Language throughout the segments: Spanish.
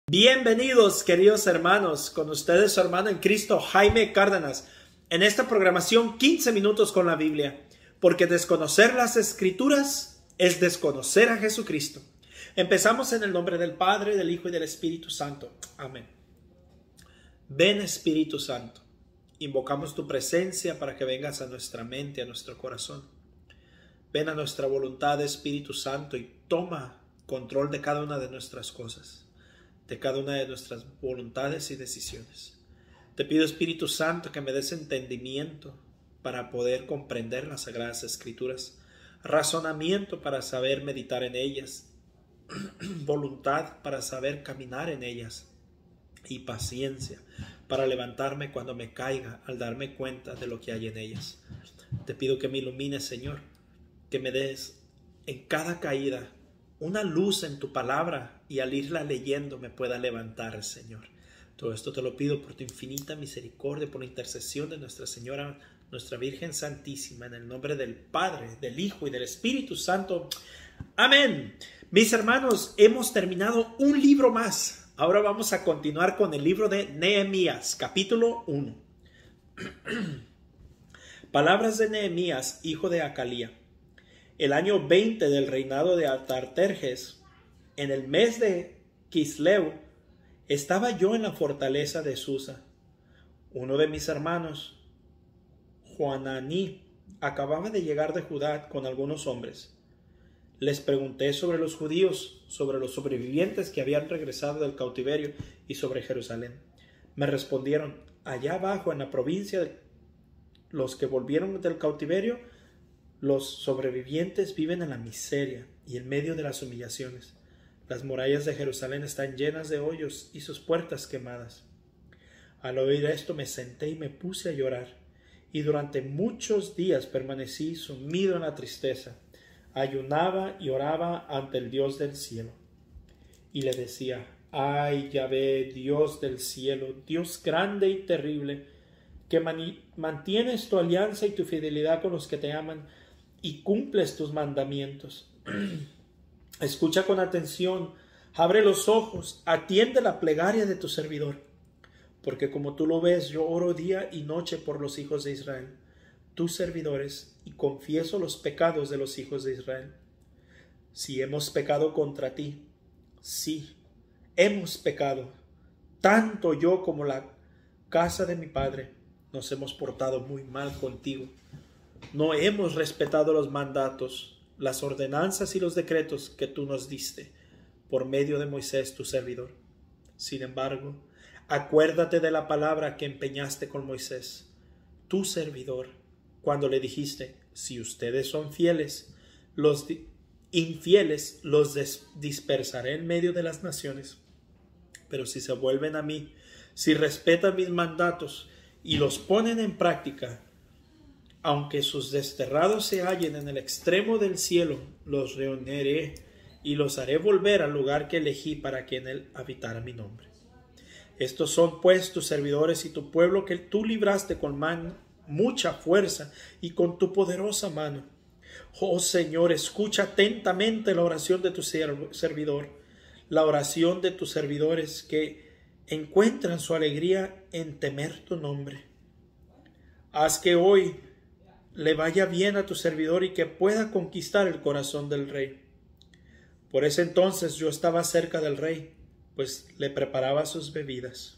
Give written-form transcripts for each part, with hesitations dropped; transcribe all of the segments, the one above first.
Bienvenidos, queridos hermanos, con ustedes su hermano en Cristo, Jaime Cárdenas, en esta programación 15 minutos con la Biblia, porque desconocer las Escrituras es desconocer a Jesucristo. Empezamos en el nombre del Padre, del Hijo y del Espíritu Santo. Amén. Ven, Espíritu Santo, invocamos tu presencia para que vengas a nuestra mente, a nuestro corazón. Ven a nuestra voluntad, Espíritu Santo, y toma control de cada una de nuestras cosas, de cada una de nuestras voluntades y decisiones. Te pido, Espíritu Santo, que me des entendimiento para poder comprender las Sagradas Escrituras, razonamiento para saber meditar en ellas, voluntad para saber caminar en ellas y paciencia para levantarme cuando me caiga al darme cuenta de lo que hay en ellas. Te pido que me ilumines, Señor, que me des en cada caída una luz en tu palabra y al irla leyendo me pueda levantar, Señor. Todo esto te lo pido por tu infinita misericordia, por la intercesión de Nuestra Señora, nuestra Virgen Santísima, en el nombre del Padre, del Hijo y del Espíritu Santo. Amén. Mis hermanos, hemos terminado un libro más. Ahora vamos a continuar con el libro de Nehemías, capítulo 1. Palabras de Nehemías, hijo de Acalía. El año 20 del reinado de Artajerjes, en el mes de Quisleu, estaba yo en la fortaleza de Susa. Uno de mis hermanos, Joananí, acababa de llegar de Judá con algunos hombres. Les pregunté sobre los judíos, sobre los sobrevivientes que habían regresado del cautiverio y sobre Jerusalén. Me respondieron: allá abajo en la provincia, los que volvieron del cautiverio, los sobrevivientes viven en la miseria y en medio de las humillaciones. Las murallas de Jerusalén están llenas de hoyos y sus puertas quemadas. Al oír esto me senté y me puse a llorar, y durante muchos días permanecí sumido en la tristeza. Ayunaba y oraba ante el Dios del cielo. Y le decía: ay, Yahvé, Dios del cielo, Dios grande y terrible, que mantienes tu alianza y tu fidelidad con los que te aman, y cumples tus mandamientos. Escucha con atención, abre los ojos, atiende la plegaria de tu servidor, porque como tú lo ves, yo oro día y noche por los hijos de Israel, tus servidores, y confieso los pecados de los hijos de Israel. Si hemos pecado contra ti, sí, hemos pecado, tanto yo como la casa de mi padre, nos hemos portado muy mal contigo. No hemos respetado los mandatos, las ordenanzas y los decretos que tú nos diste por medio de Moisés, tu servidor. Sin embargo, acuérdate de la palabra que empeñaste con Moisés, tu servidor, cuando le dijiste: si ustedes son fieles, los infieles los dispersaré en medio de las naciones. Pero si se vuelven a mí, si respetan mis mandatos y los ponen en práctica, aunque sus desterrados se hallen en el extremo del cielo, los reuniré y los haré volver al lugar que elegí para que en él habitara mi nombre. Estos son pues tus servidores y tu pueblo que tú libraste con mucha fuerza y con tu poderosa mano. Oh Señor, escucha atentamente la oración de tu servidor, la oración de tus servidores que encuentran su alegría en temer tu nombre. Haz que hoy le vaya bien a tu servidor y que pueda conquistar el corazón del rey. Por ese entonces yo estaba cerca del rey, pues le preparaba sus bebidas.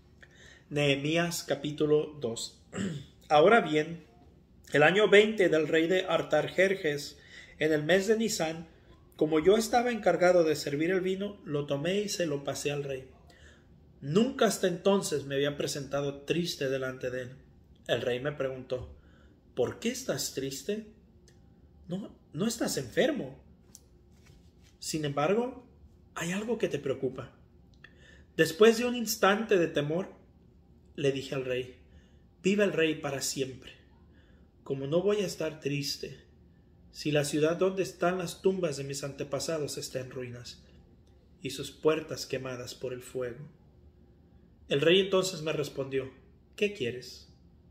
Nehemías capítulo 2. Ahora bien, el año 20 del rey de Artajerjes, en el mes de Nisán, como yo estaba encargado de servir el vino, lo tomé y se lo pasé al rey. Nunca hasta entonces me había presentado triste delante de él. El rey me preguntó: ¿por qué estás triste? No estás enfermo. Sin embargo, hay algo que te preocupa. Después de un instante de temor, le dije al rey: viva el rey para siempre. Como no voy a estar triste si la ciudad donde están las tumbas de mis antepasados está en ruinas y sus puertas quemadas por el fuego. El rey entonces me respondió: ¿qué quieres?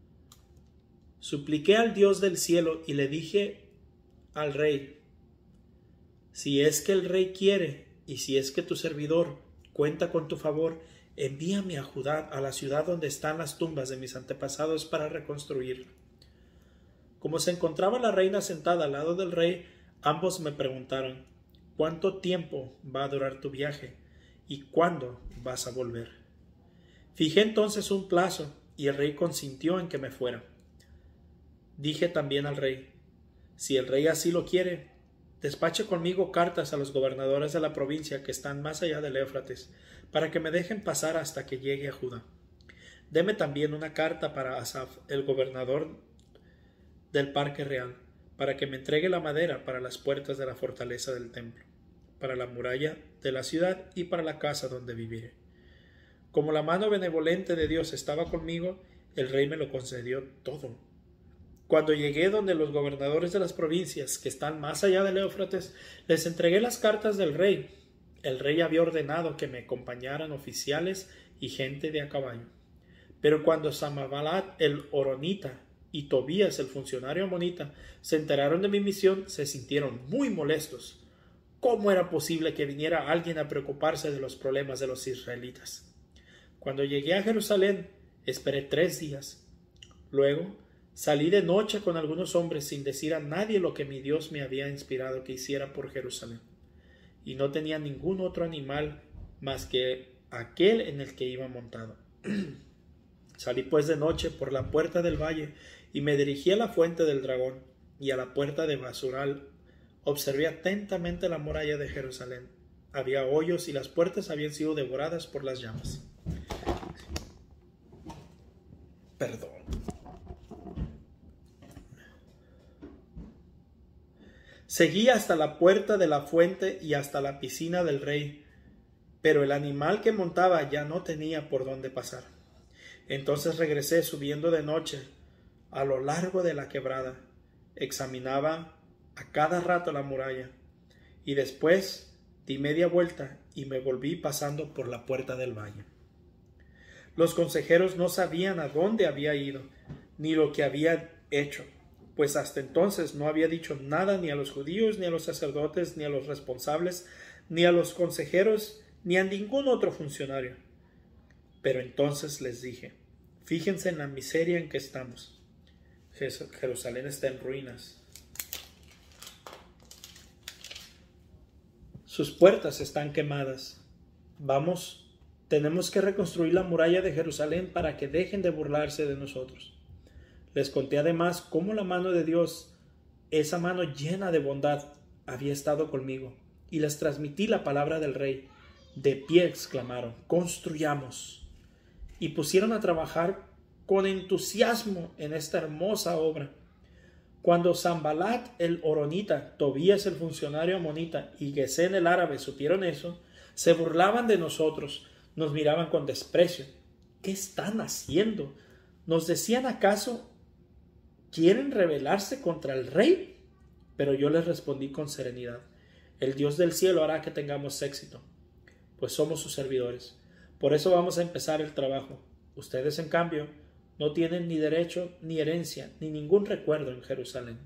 Supliqué al Dios del cielo y le dije al rey: si es que el rey quiere y si es que tu servidor cuenta con tu favor, envíame a Judá, a la ciudad donde están las tumbas de mis antepasados, para reconstruirla. Como se encontraba la reina sentada al lado del rey, ambos me preguntaron: ¿cuánto tiempo va a durar tu viaje? ¿Y cuándo vas a volver? Fijé entonces un plazo, y el rey consintió en que me fuera. Dije también al rey: si el rey así lo quiere, despache conmigo cartas a los gobernadores de la provincia que están más allá del Éufrates, para que me dejen pasar hasta que llegue a Judá. Deme también una carta para Asaf, el gobernador del parque real, para que me entregue la madera para las puertas de la fortaleza del templo, para la muralla de la ciudad y para la casa donde viviré. Como la mano benevolente de Dios estaba conmigo, el rey me lo concedió todo. Cuando llegué donde los gobernadores de las provincias que están más allá del Éufrates, les entregué las cartas del rey. El rey había ordenado que me acompañaran oficiales y gente de a caballo. Pero cuando Sanballat el horonita y Tobías el funcionario amonita se enteraron de mi misión, se sintieron muy molestos. ¿Cómo era posible que viniera alguien a preocuparse de los problemas de los israelitas? Cuando llegué a Jerusalén, esperé 3 días. Luego salí de noche con algunos hombres sin decir a nadie lo que mi Dios me había inspirado que hiciera por Jerusalén. Y no tenía ningún otro animal más que aquel en el que iba montado. Salí pues de noche por la puerta del valle y me dirigí a la fuente del dragón y a la puerta de Basural. Observé atentamente la muralla de Jerusalén. Había hoyos y las puertas habían sido devoradas por las llamas. Perdón. Seguí hasta la puerta de la fuente y hasta la piscina del rey, pero el animal que montaba ya no tenía por dónde pasar. Entonces regresé subiendo de noche a lo largo de la quebrada. Examinaba a cada rato la muralla y después di media vuelta y me volví pasando por la puerta del valle. Los consejeros no sabían a dónde había ido ni lo que había hecho, pues hasta entonces no había dicho nada ni a los judíos, ni a los sacerdotes, ni a los responsables, ni a los consejeros, ni a ningún otro funcionario. Pero entonces les dije: fíjense en la miseria en que estamos. Jerusalén está en ruinas. Sus puertas están quemadas. Vamos, tenemos que reconstruir la muralla de Jerusalén para que dejen de burlarse de nosotros. Les conté además cómo la mano de Dios, esa mano llena de bondad, había estado conmigo, y les transmití la palabra del rey. De pie exclamaron: construyamos. Y pusieron a trabajar con entusiasmo en esta hermosa obra. Cuando Sanballat el horonita, Tobías el funcionario amonita y Gesén el árabe supieron eso, se burlaban de nosotros, nos miraban con desprecio. ¿Qué están haciendo? ¿Nos decían acaso: quieren rebelarse contra el rey? Pero yo les respondí con serenidad: el Dios del cielo hará que tengamos éxito, pues somos sus servidores. Por eso vamos a empezar el trabajo. Ustedes, en cambio, no tienen ni derecho, ni herencia, ni ningún recuerdo en Jerusalén.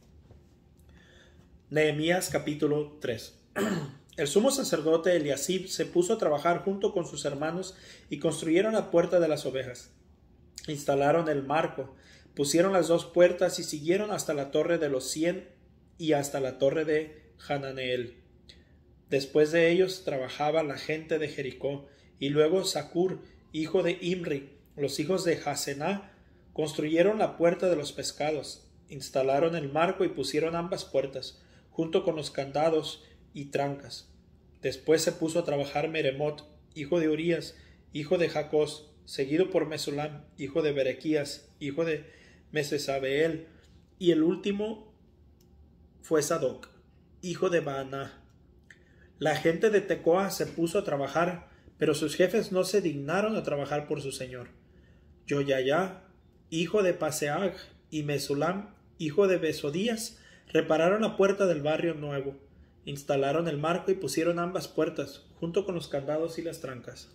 Nehemías capítulo 3. El sumo sacerdote Eliasib se puso a trabajar junto con sus hermanos y construyeron la puerta de las ovejas. Instalaron el marco, pusieron las 2 puertas y siguieron hasta la torre de los 100 y hasta la torre de Hananeel. Después de ellos trabajaba la gente de Jericó, y luego Zacur, hijo de Imri. Los hijos de Hasená construyeron la puerta de los pescados, instalaron el marco y pusieron ambas puertas, junto con los candados y trancas. Después se puso a trabajar Meremot, hijo de Urías, hijo de Jacós, seguido por Mesulam, hijo de Berequías, hijo de Mesesabeel, y el último fue Sadoc, hijo de Baaná. La gente de Tecoa se puso a trabajar, pero sus jefes no se dignaron a trabajar por su señor. Yoyaya, hijo de Paseag, y Mesulam, hijo de Besodías, repararon la puerta del barrio nuevo, instalaron el marco y pusieron ambas puertas, junto con los candados y las trancas.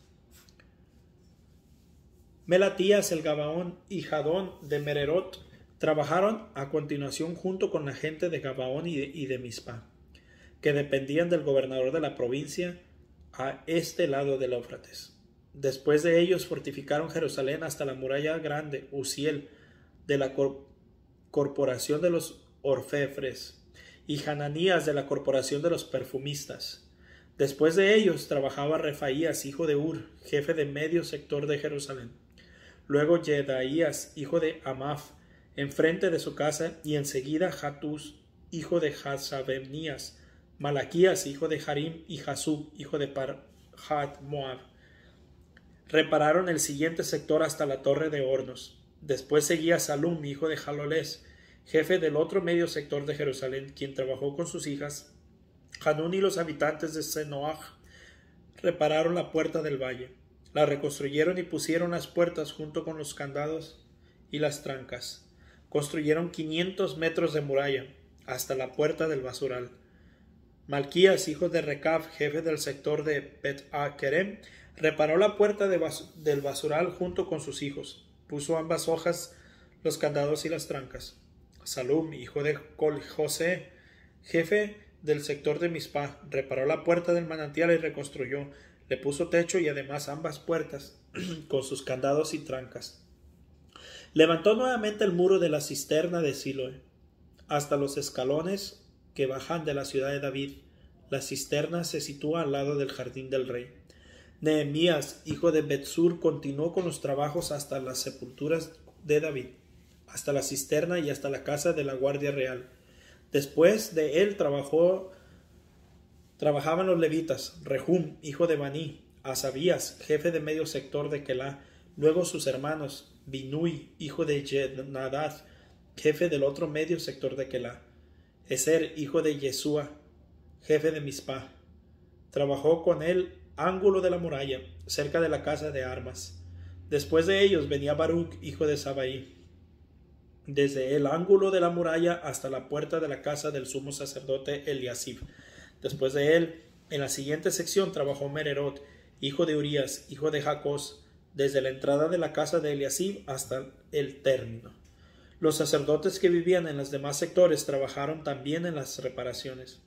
Melatías el Gabaón y Jadón de Mererot trabajaron a continuación junto con la gente de Gabaón y de Mizpah, que dependían del gobernador de la provincia, a este lado del Éufrates. Después de ellos fortificaron Jerusalén hasta la muralla grande, Uziel, de la corporación de los orfebres, y Hananías de la corporación de los perfumistas. Después de ellos trabajaba Refaías, hijo de Ur, jefe de medio sector de Jerusalén. Luego Jedaías, hijo de Amaf, enfrente de su casa, y enseguida Hatús, hijo de Hasabenías, Malaquías, hijo de Harim, y Jasub, hijo de Parhat Moab. Repararon el siguiente sector hasta la torre de hornos. Después seguía Salum, hijo de Jalolés, jefe del otro medio sector de Jerusalén, quien trabajó con sus hijas. Hanún y los habitantes de Senoaj repararon la puerta del valle. La reconstruyeron y pusieron las puertas junto con los candados y las trancas. Construyeron 500 metros de muralla hasta la puerta del basural. Malquías, hijo de Recab, jefe del sector de Bet-Akerem, reparó la puerta del basural junto con sus hijos. Puso ambas hojas, los candados y las trancas. Salum, hijo de Col-José, jefe del sector de Mizpah, reparó la puerta del manantial y reconstruyó. Le puso techo y además ambas puertas con sus candados y trancas. Levantó nuevamente el muro de la cisterna de Siloé hasta los escalones que bajan de la ciudad de David. La cisterna se sitúa al lado del jardín del rey. Nehemías, hijo de Betsur, continuó con los trabajos hasta las sepulturas de David, hasta la cisterna y hasta la casa de la guardia real. Después de él trabajaban los levitas, Rehum, hijo de Baní, Asabías, jefe de medio sector de Kelá, luego sus hermanos, Binui, hijo de Jednadad, jefe del otro medio sector de Kelá, Eser, hijo de Yesúa, jefe de Mizpah. Trabajó con él ángulo de la muralla, cerca de la casa de armas. Después de ellos venía Baruch, hijo de Sabai, desde el ángulo de la muralla hasta la puerta de la casa del sumo sacerdote Eliasib. Después de él, en la siguiente sección trabajó Mererot, hijo de Urías, hijo de Jacós, desde la entrada de la casa de Eliasib hasta el término. Los sacerdotes que vivían en los demás sectores trabajaron también en las reparaciones.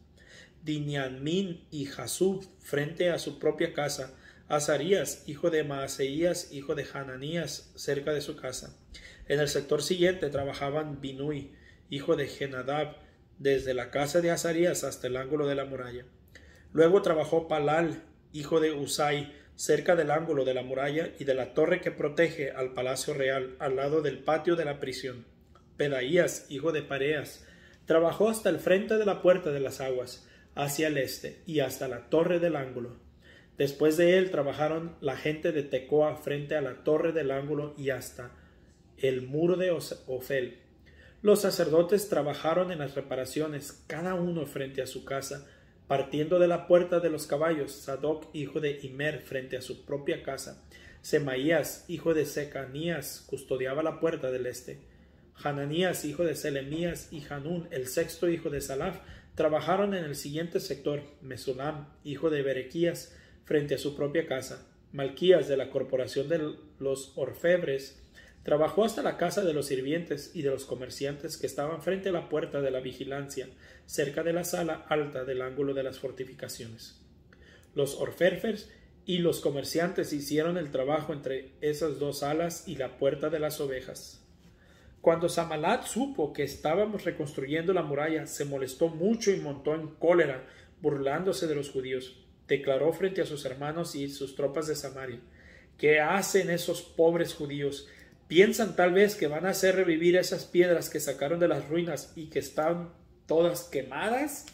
Diniamín y Jasub frente a su propia casa, Azarías, hijo de Maaseías, hijo de Hananías, cerca de su casa. En el sector siguiente trabajaban Binui, hijo de Genadab, desde la casa de Azarías hasta el ángulo de la muralla. Luego trabajó Palal, hijo de Usai, cerca del ángulo de la muralla y de la torre que protege al palacio real, al lado del patio de la prisión. Pedaías, hijo de Pareas, trabajó hasta el frente de la puerta de las aguas, hacia el este, y hasta la torre del ángulo. Después de él trabajaron la gente de Tecoa frente a la torre del ángulo y hasta el muro de Ofel. Los sacerdotes trabajaron en las reparaciones, cada uno frente a su casa, partiendo de la puerta de los caballos, Sadoc, hijo de Imer, frente a su propia casa. Semaías, hijo de Secanías, custodiaba la puerta del este. Hananías, hijo de Selemías, y Hanún, el sexto hijo de Salaf, trabajaron en el siguiente sector. Mesulam, hijo de Berequías, frente a su propia casa. Malquías, de la corporación de los orfebres, trabajó hasta la casa de los sirvientes y de los comerciantes que estaban frente a la puerta de la vigilancia, cerca de la sala alta del ángulo de las fortificaciones. Los orfebres y los comerciantes hicieron el trabajo entre esas dos salas y la puerta de las ovejas. Cuando Samalat supo que estábamos reconstruyendo la muralla, se molestó mucho y montó en cólera, burlándose de los judíos. Declaró frente a sus hermanos y sus tropas de Samaria: ¿qué hacen esos pobres judíos? ¿Piensan tal vez que van a hacer revivir esas piedras que sacaron de las ruinas y que están todas quemadas?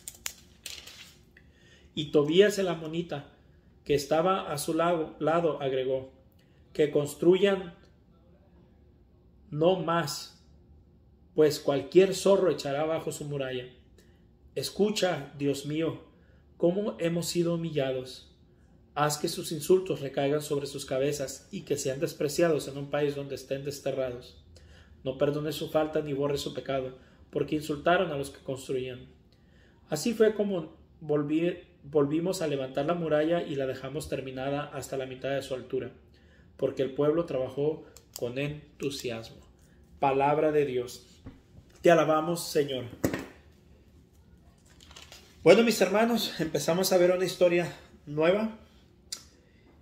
Y Tobías el amonita, que estaba a su lado, agregó: que construyan no más, pues cualquier zorro echará bajo su muralla. Escucha, Dios mío, cómo hemos sido humillados. Haz que sus insultos recaigan sobre sus cabezas y que sean despreciados en un país donde estén desterrados. No perdone su falta ni borre su pecado, porque insultaron a los que construían. Así fue como volvimos a levantar la muralla y la dejamos terminada hasta la mitad de su altura, porque el pueblo trabajó con entusiasmo. Palabra de Dios. Te alabamos, Señor. Bueno, mis hermanos, empezamos a ver una historia nueva,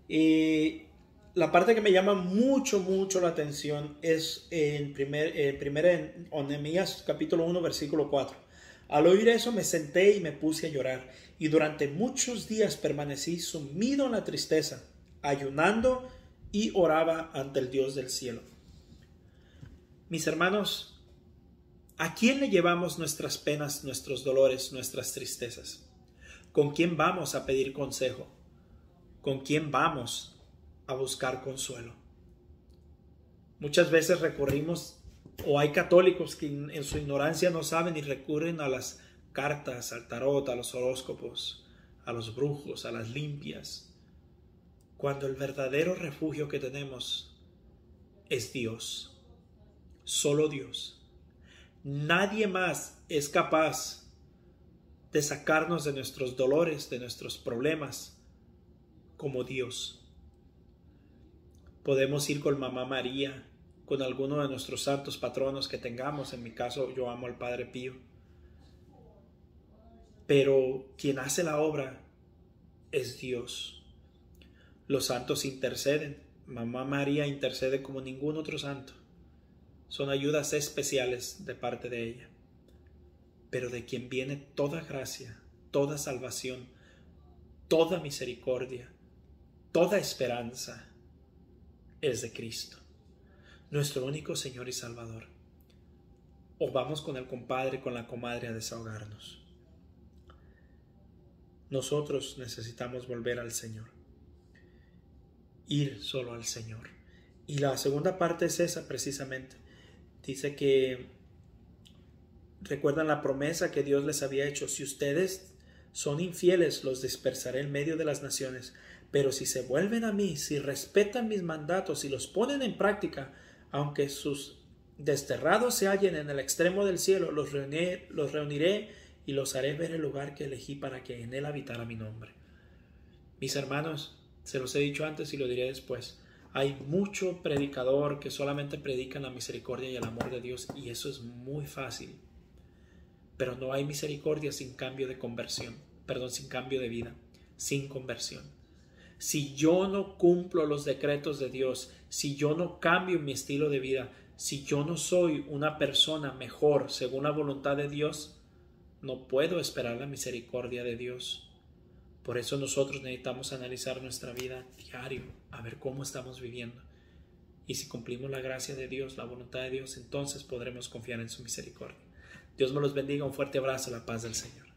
Y la parte que me llama mucho la atención es en Nehemías capítulo 1 versículo 4. Al oír eso me senté y me puse a llorar, y durante muchos días permanecí sumido en la tristeza, ayunando y oraba ante el Dios del cielo. Mis hermanos, ¿a quién le llevamos nuestras penas, nuestros dolores, nuestras tristezas? ¿Con quién vamos a pedir consejo? ¿Con quién vamos a buscar consuelo? Muchas veces recurrimos, o hay católicos que en su ignorancia no saben y recurren a las cartas, al tarot, a los horóscopos, a los brujos, a las limpias, cuando el verdadero refugio que tenemos es Dios, solo Dios. Nadie más es capaz de sacarnos de nuestros dolores, de nuestros problemas, como Dios. Podemos ir con Mamá María, con alguno de nuestros santos patronos que tengamos. En mi caso, yo amo al Padre Pío. Pero quien hace la obra es Dios. Los santos interceden. Mamá María intercede como ningún otro santo. Son ayudas especiales de parte de ella. Pero de quien viene toda gracia, toda salvación, toda misericordia, toda esperanza, es de Cristo, nuestro único Señor y Salvador. O vamos con el compadre, con la comadre a desahogarnos. Nosotros necesitamos volver al Señor, ir solo al Señor. Y la segunda parte es esa precisamente. Dice que recuerdan la promesa que Dios les había hecho: si ustedes son infieles, los dispersaré en medio de las naciones. Pero si se vuelven a mí, si respetan mis mandatos y los ponen en práctica, aunque sus desterrados se hallen en el extremo del cielo, los reuniré y los haré ver el lugar que elegí para que en él habitara mi nombre. Mis hermanos, se los he dicho antes y lo diré después. Hay mucho predicador que solamente predican la misericordia y el amor de Dios, y eso es muy fácil. Pero no hay misericordia sin cambio de conversión, sin cambio de vida, sin conversión. Si yo no cumplo los decretos de Dios, si yo no cambio mi estilo de vida, si yo no soy una persona mejor según la voluntad de Dios, no puedo esperar la misericordia de Dios. Por eso nosotros necesitamos analizar nuestra vida diario, a ver cómo estamos viviendo. Y si cumplimos la gracia de Dios, la voluntad de Dios, entonces podremos confiar en su misericordia. Dios me los bendiga, un fuerte abrazo, la paz del Señor.